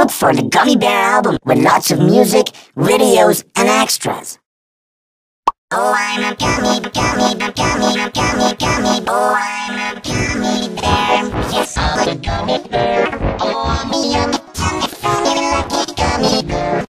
look for the Gummy Bear album with lots of music, videos, and extras. Oh, I'm a gummy,